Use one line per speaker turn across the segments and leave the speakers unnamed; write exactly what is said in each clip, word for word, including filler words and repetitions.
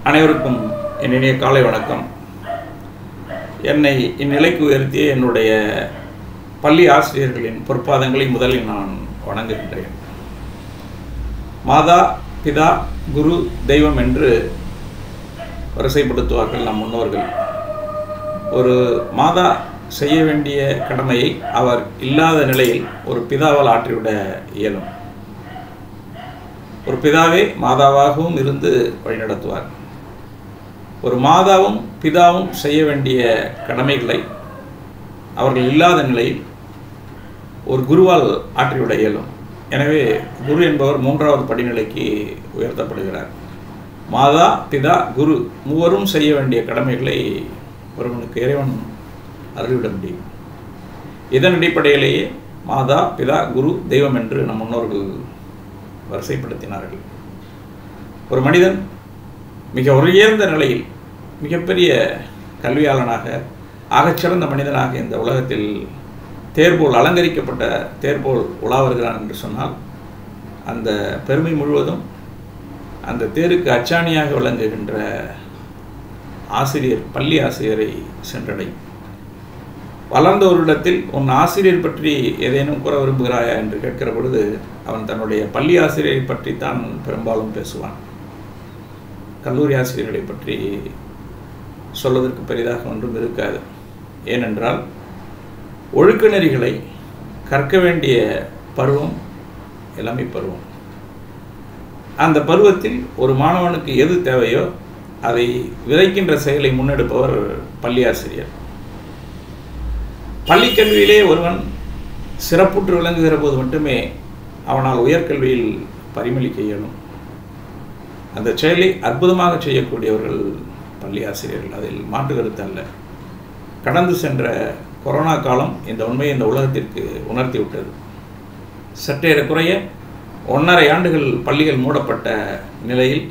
அனைவருக்கும் என் இனிய காலை வணக்கம். என்னை இந்நிலைக்கு உயர்த்திய என்னுடைய பள்ளி ஆசிரியர்களின் பொற்பாதங்களை முதலில் நான் வணங்குகின்றேன். மாதா, பிதா, குரு, தெய்வம் என்று வரிசைப்படுத்துவார்கள் நம் முன்னோர்கள். ஒரு மாதா செய்ய வேண்டிய கடமையை அவர் இல்லாத நிலையில் ஒரு பிதாவால் ஆற்றிவிட இயலும். ஒரு பிதாவே மாதாவாகவும் இருந்து வழிநடத்துவார். ஒரு மாதாவும் பிதாவும் செய்ய வேண்டிய கடமைகளை அவர்கள் இல்லாத நிலையில் ஒரு குருவால் ஆற்றிவிட இயலும். எனவே குரு என்பவர் மூன்றாவது படிநிலைக்கு உயர்த்தப்படுகிறார். மாதா, பிதா, குரு மூவரும் செய்ய வேண்டிய கடமைகளை ஒருவனுக்கு இறைவன் அருள்விட முடியும். இதன் அடிப்படையிலேயே மாதா, பிதா, குரு, தெய்வம் என்று நம் முன்னோர்கள் வரிசைப்படுத்தினார்கள். ஒரு மனிதன் மிக உயர்ந்த நிலையில் மிகப்பெரிய கல்வியாளனாக ஆகச்சிறந்த மனிதனாக இந்த உலகத்தில் தேர்போல் அலங்கரிக்கப்பட்ட தேர்போல் உலா வருகிறான் என்று சொன்னால் அந்த பெருமை முழுவதும் அந்த தேருக்கு அச்சாணியாக விளங்குகின்ற ஆசிரியர், பள்ளி ஆசிரியரை சென்றடையும். வளர்ந்த ஒரு இடத்தில் உன் ஆசிரியர் பற்றி ஏதேனும் கூற விரும்புகிறாயா என்று கேட்கிற பொழுது அவன் தன்னுடைய பள்ளி ஆசிரியரை பற்றித்தான் பெரும்பாலும் பேசுவான். கல்லூரி ஆசிரியர்களை பற்றி சொல்வதற்கு பெரிதாக ஒன்றும் இருக்காது. ஏனென்றால் ஒழுக்க நெறிகளை கற்க வேண்டிய பருவம் இளமை பருவம். அந்த பருவத்தில் ஒரு மாணவனுக்கு எது தேவையோ அதை விதைக்கின்ற செயலை முன்னெடுப்பவர் பள்ளி ஆசிரியர். பள்ளி கல்வியிலே ஒருவன் சிறப்புற்று விளங்குகிற போது மட்டுமே அவனால் உயர்கல்வியில் பரிமளிக்க இயலும். அந்த செயலை அற்புதமாக செய்யக்கூடியவர்கள் பள்ளி ஆசிரியர்கள், அதில் மாற்று கருத்து அல்ல. கடந்து சென்ற கொரோனா காலம் இந்த உண்மையை இந்த உலகத்திற்கு உணர்த்தி விட்டது. சற்றேறக்குறைய ஒன்றரை ஆண்டுகள் பள்ளிகள் மூடப்பட்ட நிலையில்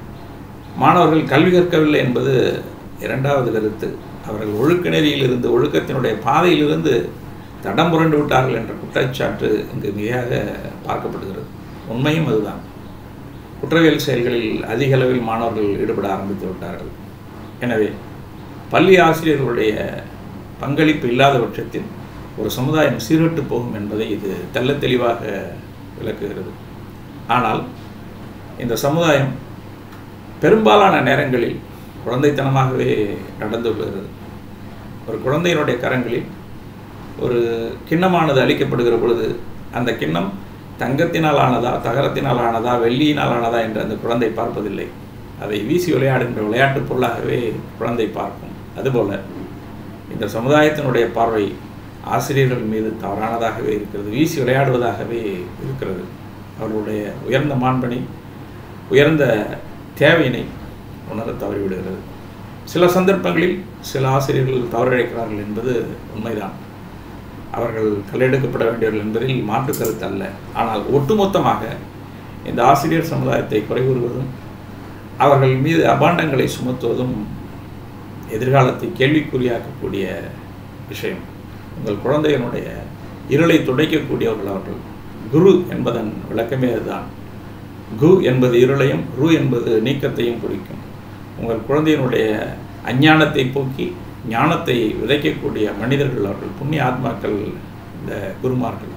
மாணவர்கள் கல்வி கற்கவில்லை என்பது இரண்டாவது கருத்து. அவர்கள் ஒழுக்க நெறியிலிருந்து, ஒழுக்கத்தினுடைய பாதையிலிருந்து தடம் புரண்டு விட்டார்கள் என்ற குற்றச்சாட்டு இங்கு மிகையாக பார்க்கப்படுகிறது. உண்மையும் அதுதான். குற்றவியல் செயல்களில் அதிக அளவில் மாணவர்கள் ஈடுபட ஆரம்பித்து விட்டார்கள். எனவே பள்ளி ஆசிரியர்களுடைய பங்களிப்பு இல்லாத பட்சத்தில் ஒரு சமுதாயம் சீர்கெட்டு போகும் என்பதை இது தெள்ள தெளிவாக விளக்குகிறது. ஆனால் இந்த சமுதாயம் பெரும்பாலான நேரங்களில் குழந்தைத்தனமாகவே நடந்து கொள்கிறது. ஒரு குழந்தையினுடைய கரங்களில் ஒரு கிண்ணமானது அளிக்கப்படுகிற பொழுது அந்த கிண்ணம் தங்கத்தினால் ஆனதா, தகரத்தினால் ஆனதா, வெள்ளியினால் ஆனதா என்று அந்த குழந்தை பார்ப்பதில்லை. அதை வீசி விளையாடுகின்ற விளையாட்டுப் பொருளாகவே குழந்தை பார்க்கும். அதுபோல இந்த சமுதாயத்தினுடைய பார்வை ஆசிரியர்கள் மீது தவறானதாகவே இருக்கிறது, வீசி விளையாடுவதாகவே இருக்கிறது. அவர்களுடைய உயர்ந்த மாண்பனை, உயர்ந்த தேவையினை உணர தவறிவிடுகிறது. சில சந்தர்ப்பங்களில் சில ஆசிரியர்கள் தவறிழைக்கிறார்கள் என்பது உண்மைதான். அவர்கள் கல்லெடுக்கப்பட வேண்டியவர்கள் என்பதில் மாற்று கருத்து அல்ல. ஆனால் ஒட்டுமொத்தமாக இந்த ஆசிரியர் சமுதாயத்தை குறை கூறுவதும் அவர்கள் மீது அபாண்டங்களை சுமத்துவதும் எதிர்காலத்தை கேள்விக்குறியாக்கக்கூடிய விஷயம். உங்கள் குழந்தையினுடைய இருளை துடைக்கக்கூடியவர்கள் அவர்கள். குரு என்பதன் விளக்கமே அதுதான். கு என்பது இருளையும், ரு என்பது நீக்கத்தையும் குறிக்கும். உங்கள் குழந்தையினுடைய அஞ்ஞானத்தை போக்கி ஞானத்தை விதைக்கக்கூடிய மனிதர்கள் அவர்கள், புண்ணிய ஆத்மாக்கள் இந்த குருமார்கள்.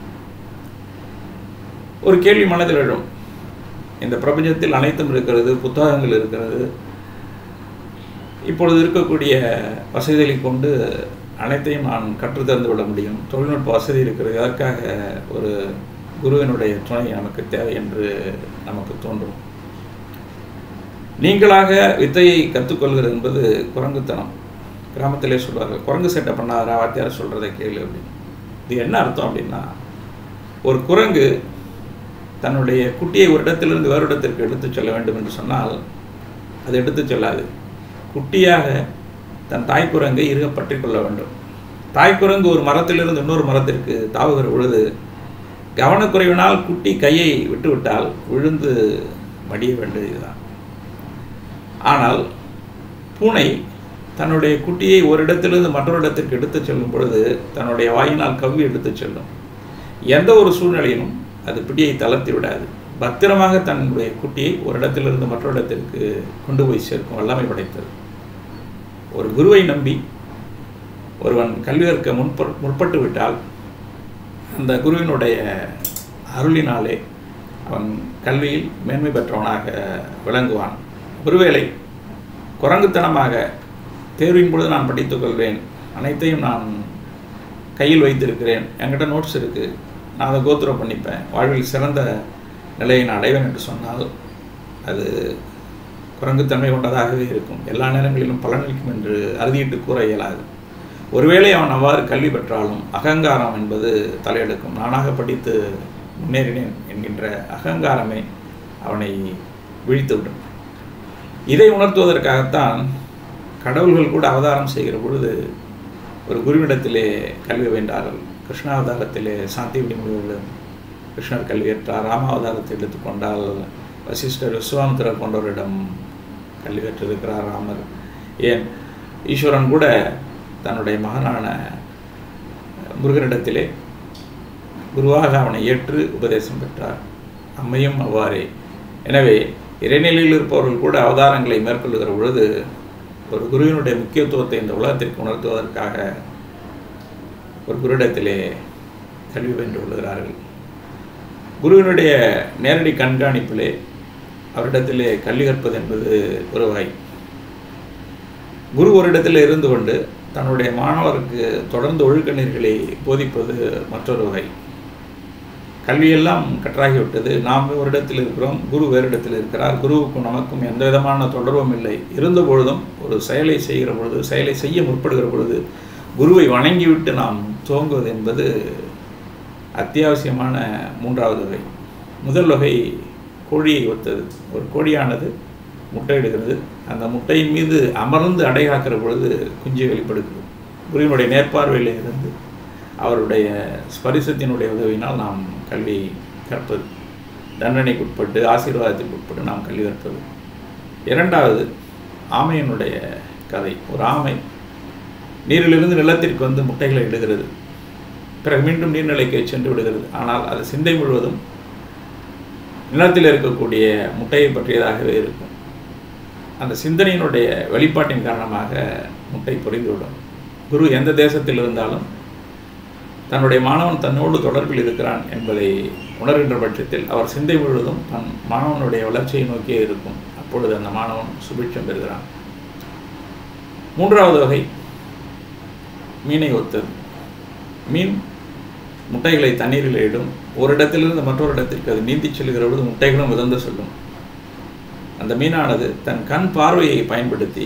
ஒரு கேள்வி மனதில் எழும். இந்த பிரபஞ்சத்தில் அனைத்தும் இருக்கிறது, புத்தகங்கள் இருக்கிறது. இப்பொழுது இருக்கக்கூடிய வசதிகளை கொண்டு அனைத்தையும் நான் கற்றுத்தந்து விட முடியும். தொழில்நுட்ப வசதி இருக்கிறது. அதற்காக ஒரு குருவினுடைய துணை நமக்கு தேவை என்று நமக்கு தோன்றும். நீங்களாக வித்தையை கற்றுக்கொள்கிறது என்பது குரங்குத்தனம். கிராமத்திலே சொல்வார்கள், குரங்கு சேட்டை பண்ணாதரா, வாத்தியார் சொல்கிறதை கேளு அப்படின்னு. இது என்ன அர்த்தம் அப்படின்னா, ஒரு குரங்கு தன்னுடைய குட்டியை ஒரு இடத்திலிருந்து வேறு இடத்திற்கு எடுத்து செல்ல வேண்டும் என்று சொன்னால் அது எடுத்து செல்லாது. குட்டியாக தன் தாய்க்குரங்கை இறுக பற்றி கொள்ள வேண்டும். தாய்க்குரங்கு ஒரு மரத்திலிருந்து இன்னொரு மரத்திற்கு தாவுகிற பொழுது கவனக்குறைவினால் குட்டி கையை விட்டுவிட்டால் விழுந்து மடிய வேண்டியதுதான். ஆனால் பூனை தன்னுடைய குட்டியை ஒரு இடத்திலிருந்து மற்றொரு இடத்திற்கு எடுத்து செல்லும் பொழுது தன்னுடைய வாயினால் கவ்வி எடுத்து செல்லும். எந்த ஒரு சூழ்நிலையிலும் அது பிடியை தளர்த்தி விடாது. பத்திரமாக தன்னுடைய குட்டியை ஒரு இடத்திலிருந்து மற்றொரு இடத்திற்கு கொண்டு போய் சேர்க்கும் வல்லமை படைத்தது. ஒரு குருவை நம்பி ஒருவன் கல்வி கற்க முற்ப முற்பட்டு விட்டால் அந்த குருவினுடைய அருளினாலே அவன் கல்வியில் மேன்மை பெற்றவனாக விளங்குவான். ஒருவேளை குரங்குத்தனமாக தேர்வின் பொழுது நான் படித்துக் கொள்வேன், அனைத்தையும் நான் கையில் வைத்திருக்கிறேன், என்கிட்ட நோட்ஸ் இருக்குது, நான் அதை கோத்ரூ பண்ணிப்பேன், வாழ்வில் சிறந்த நிலையை நான் அடைவேன் என்று சொன்னால் அது குரங்குத்தன்மை கொண்டதாகவே இருக்கும். எல்லா நேரங்களிலும் பலனளிக்கும் என்று அறுதியிட்டு கூற இயலாது. ஒருவேளை அவன் அவ்வாறு கல்வி பெற்றாலும் அகங்காரம் என்பது தலையெடுக்கும். நானாக படித்து முன்னேறினேன் என்கின்ற அகங்காரமே அவனை வீழ்த்துவிடும். இதை உணர்த்துவதற்காகத்தான் கடவுள்கள் கூட அவதாரம் செய்கிற பொழுது ஒரு குருவிடத்திலே கல்வி வேண்டார்கள். கிருஷ்ணாவதாரத்திலே சாந்திவிடி முனிவரிடம் கிருஷ்ணர் கல்வியேற்றார். ராமாவதாரத்தை எடுத்துக்கொண்டால் வசிஷ்டர் விஸ்வாமித்திரர் போன்றவரிடம் கல்வி பெற்றிருக்கிறார் ராமர். ஏன் ஈஸ்வரன் கூட தன்னுடைய மகனான முருகனிடத்திலே குருவாக அவனை ஏற்று உபதேசம் பெற்றார். அம்மையும் அவ்வாறே. எனவே இறைநிலையில் இருப்பவர்கள் கூட அவதாரங்களை மேற்கொள்ளுகிற பொழுது ஒரு குருவினுடைய முக்கியத்துவத்தை இந்த உலகத்திற்கு உணர்த்துவதற்காக ஒரு குருவிடத்திலே கல்வி பயின்று கொள்கிறார்கள். குருவினுடைய நேரடி கண்காணிப்பிலே அவரிடத்திலே கல்வி கற்பது என்பது ஒரு வகை. குரு ஒரு இடத்தில் இருந்து கொண்டு தன்னுடைய மாணவருக்கு தொடர்ந்து ஒழுக்க நெறிகளை போதிப்பது மற்றொரு வகை. கல்வியெல்லாம் கற்றாகிவிட்டது, நாம் ஒரு இடத்தில் இருக்கிறோம், குரு வேறு இடத்தில் இருக்கிறார், குருவுக்கும் நமக்கும் எந்த விதமான தொடர்பும் இல்லை. இருந்த பொழுதும் ஒரு செயலை செய்கிற பொழுது, செயலை செய்ய முற்படுகிற பொழுது குருவை வணங்கிவிட்டு நாம் துவங்குவது என்பது அத்தியாவசியமான மூன்றாவது வகை. முதல் வகை கோழியை ஒத்தது. ஒரு கோழியானது முட்டையிடுகிறது. அந்த முட்டையின் மீது அமர்ந்து அடை காக்கிற பொழுது குஞ்சு வெளிப்படுகிறது. குருவினுடைய நேர்பார்வையில் இருந்து அவருடைய ஸ்பரிசத்தினுடைய உதவியினால் நாம் கல்வி கற்பது. தண்டனைக்கு உட்பட்டு ஆசீர்வாதத்திற்கு உட்பட்டு நாம் கல்வி கற்பது. இரண்டாவது ஆமையினுடைய கதை. ஒரு ஆமை நீரிலிருந்து நிலத்திற்கு வந்து முட்டைகளை இடுகிறது. பிறகு மீண்டும் நீர்நிலைக்கு சென்று விடுகிறது. ஆனால் அது சிந்தை முழுவதும் நிலத்தில் இருக்கக்கூடிய முட்டையை பற்றியதாகவே இருக்கும். அந்த சிந்தனையினுடைய வெளிப்பாட்டின் காரணமாக முட்டை பொறிந்துவிடும். குரு எந்த தேசத்தில் இருந்தாலும் தன்னுடைய மாணவன் தன்னோடு தொடர்பில் இருக்கிறான் என்பதை உணர்கின்ற பட்சத்தில் அவர் சிந்தை முழுவதும் தன் மாணவனுடைய வளர்ச்சியை நோக்கியே இருக்கும். அப்பொழுது அந்த மாணவன் சுபிட்சம் பெறுகிறான். மூன்றாவது வகை மீனை ஒத்தது. மீன் முட்டைகளை தண்ணீரில் இடும். ஒரு இடத்திலிருந்து மற்றொரு இடத்திற்கு அது நீந்தி செல்கிற பொழுது முட்டைகளும் மிதந்து செல்லும். அந்த மீனானது தன் கண் பார்வையை பயன்படுத்தி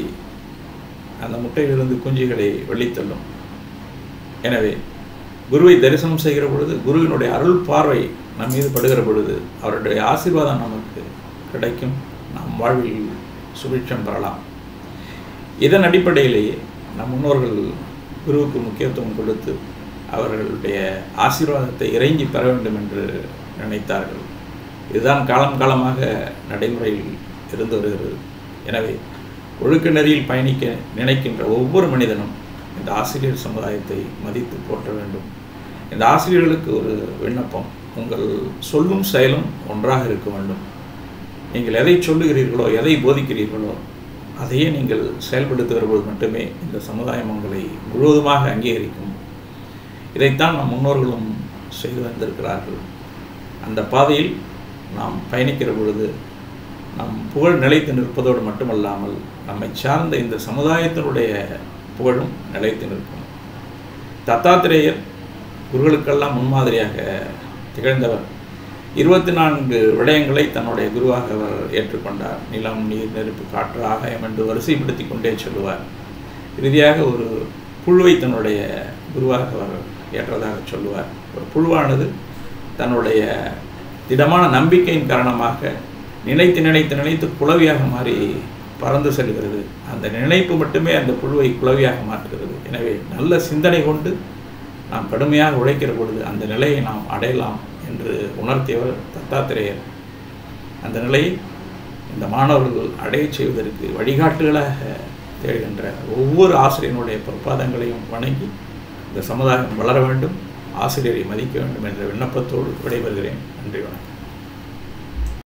அந்த முட்டையிலிருந்து குஞ்சுகளை வெளித்தள்ளும். எனவே குருவை தரிசனம் செய்கிற பொழுது, குருவினுடைய அருள் பார்வை நம் மீது படுகிற பொழுது அவருடைய ஆசீர்வாதம் நமக்கு கிடைக்கும். நாம் வாழ்வில் சுபிட்சம் பெறலாம். இதன் அடிப்படையிலேயே நம் முன்னோர்கள் குருவுக்கு முக்கியத்துவம் கொடுத்து அவர்களுடைய ஆசீர்வாதத்தை இறைஞ்சி பெற வேண்டும் என்று நினைத்தார்கள். இதுதான் காலம் காலமாக நடைமுறையில் இருந்து வருகிறது. எனவே ஒழுக்க நெறியில் பயணிக்க நினைக்கின்ற ஒவ்வொரு மனிதனும் இந்த ஆசிரியர் சமுதாயத்தை மதித்து போற்ற வேண்டும். இந்த ஆசிரியர்களுக்கு ஒரு விண்ணப்பம், உங்கள் சொல்லும் செயலும் ஒன்றாக இருக்க வேண்டும். நீங்கள் எதை சொல்லுகிறீர்களோ, எதை போதிக்கிறீர்களோ அதையே நீங்கள் செயல்படுத்துகிற போது மட்டுமே இந்த சமுதாயம் உங்களை முழுவதுமாக அங்கீகரிக்கும். இதைத்தான் நம் முன்னோர்களும் செய்து வந்திருக்கிறார்கள். அந்த பாதையில் நாம் பயணிக்கிற பொழுது நம் புகழ் நிலைத்து நிற்பதோடு மட்டுமல்லாமல் நம்மை சார்ந்த இந்த சமுதாயத்தினுடைய புகழும் நிலைத்து நிற்கும். தத்தாத்திரேயர் குருகளுக்கெல்லாம் முன்மாதிரியாக திகழ்ந்தவர். இருபத்தி நான்கு விடயங்களை தன்னுடைய குருவாக அவர் ஏற்றுக்கொண்டார். நிலம், நீர், நெருப்பு, காற்று, ஆகாயம் என்று வரிசைப்படுத்தி கொண்டே சொல்லுவார். இறுதியாக ஒரு புழுவை தன்னுடைய குருவாக அவர் ஏற்றதாக சொல்லுவார். ஒரு புழுவானது தன்னுடைய திடமான நம்பிக்கையின் காரணமாக நினைத்து நினைத்து நினைத்து குளவியாக மாறி பறந்து செல்கிறது. அந்த நினைப்பு மட்டுமே அந்த புழுவை குளவியாக மாற்றுகிறது. எனவே நல்ல சிந்தனை கொண்டு நாம் கடுமையாக உழைக்கிற பொழுது அந்த நிலையை நாம் அடையலாம் என்று உணர்த்தியவர் தத்தாத்திரேயர். அந்த நிலையை இந்த மாணவர்கள் அடைய செய்வதற்கு வழிகாட்டுகளாக தேடுகின்ற ஒவ்வொரு ஆசிரியனுடைய பொற்பாதங்களையும் வணங்கி இந்த சமுதாயம் வளர வேண்டும், ஆசிரியரை மதிக்க வேண்டும் என்ற விண்ணப்பத்தோடு விடைபெறுகிறேன். நன்றி, வணக்கம்.